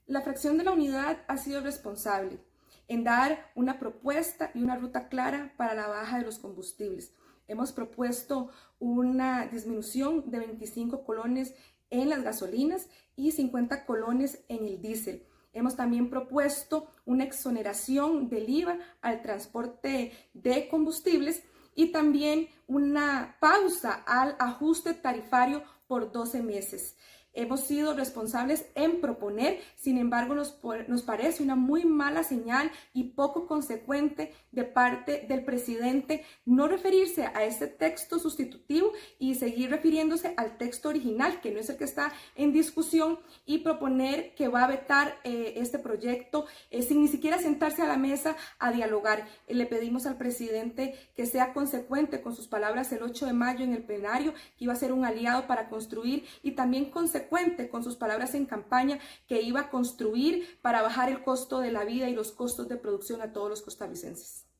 La fracción de la unidad ha sido responsable en dar una propuesta y una ruta clara para la baja de los combustibles. Hemos propuesto una disminución de 25 colones en las gasolinas y 50 colones en el diésel. Hemos también propuesto una exoneración del IVA al transporte de combustibles y también una pausa al ajuste tarifario por 12 meses. Hemos sido responsables en proponer, sin embargo nos parece una muy mala señal y poco consecuente de parte del presidente no referirse a este texto sustitutivo y seguir refiriéndose al texto original, que no es el que está en discusión, y proponer que va a vetar este proyecto sin ni siquiera sentarse a la mesa a dialogar. Le pedimos al presidente que sea consecuente con sus palabras el 8 de mayo en el plenario, que iba a ser un aliado para construir, y también consecuente con sus palabras en campaña, que iba a construir para bajar el costo de la vida y los costos de producción a todos los costarricenses.